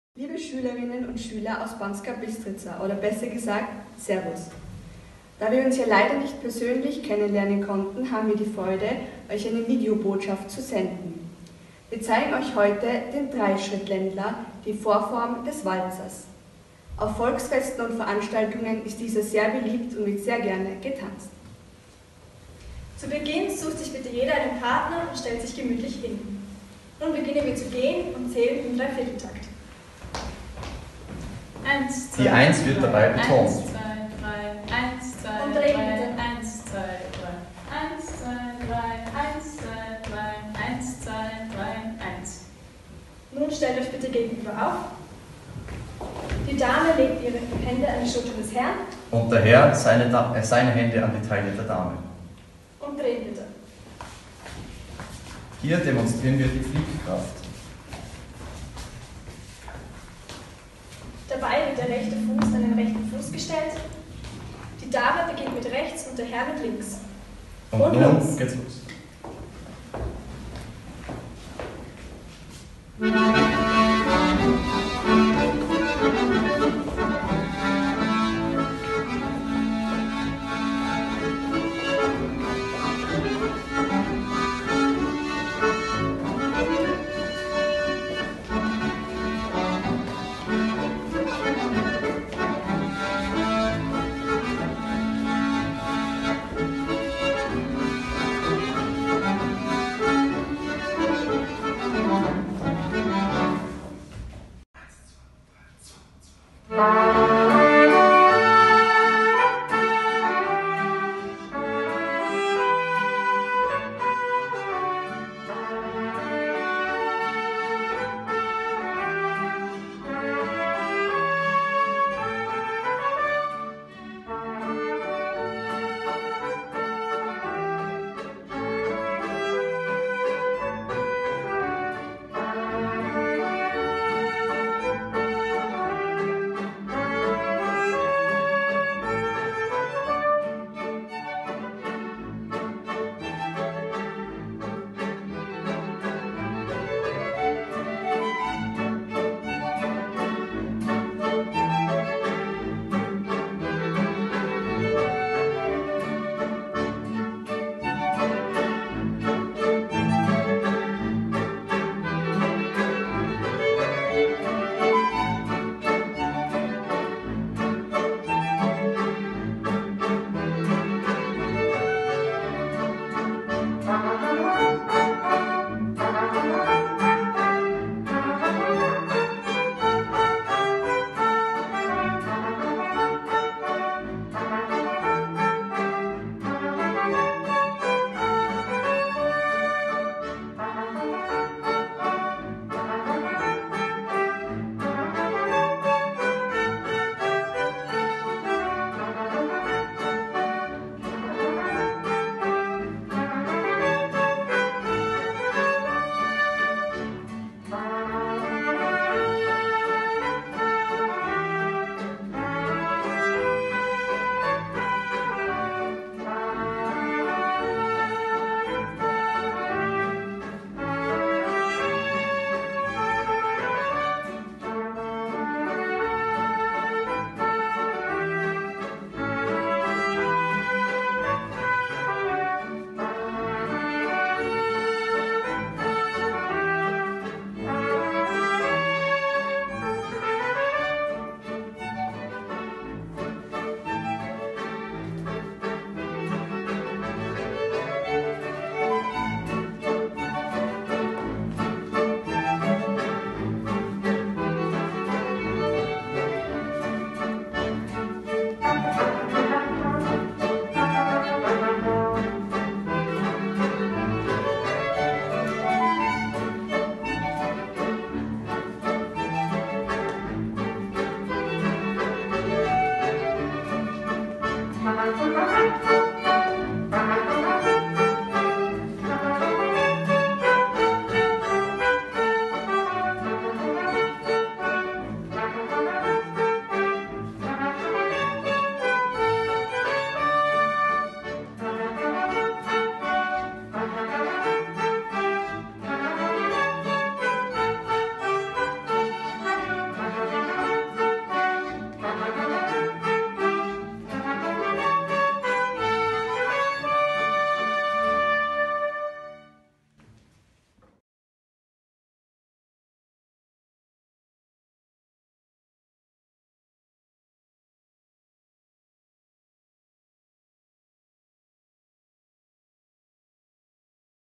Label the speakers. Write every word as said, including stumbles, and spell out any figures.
Speaker 1: Liebe Schülerinnen und Schüler aus Banská Bystrica, oder besser gesagt, Servus. Da wir uns ja leider nicht persönlich kennenlernen konnten, haben wir die Freude, euch eine Videobotschaft zu senden. Wir zeigen euch heute den Dreischrittländler, die Vorform des Walzers. Auf Volksfesten und Veranstaltungen ist dieser sehr beliebt und wird sehr gerne getanzt.
Speaker 2: Zu Beginn sucht sich bitte jeder einen Partner und stellt sich gemütlich hin. Nun beginnen wir zu gehen und zählen im Dreivierteltakt.
Speaker 3: Eins, zwei,
Speaker 4: Die Eins wird dabei betont.
Speaker 3: Eins, zwei, drei, eins, zwei,
Speaker 2: Und
Speaker 3: drei,
Speaker 2: drehen bitte.
Speaker 3: eins, zwei, drei, eins, zwei, drei, eins, zwei, drei, eins, zwei, drei, eins.
Speaker 2: Nun stellt euch bitte gegenüber auf. Die Dame legt ihre Hände an die Schulter des Herrn
Speaker 4: Und der Herr seine, Da- äh, seine Hände an die Taille der Dame.
Speaker 2: und dreht bitte.
Speaker 4: Hier demonstrieren wir die Fliehkraft.
Speaker 2: Dabei wird der rechte Fuß an den rechten Fuß gestellt. Die Dame beginnt mit rechts und der Herr mit links.
Speaker 4: Und,
Speaker 2: Und
Speaker 4: nun
Speaker 2: los.
Speaker 4: geht's los.
Speaker 5: Thank you.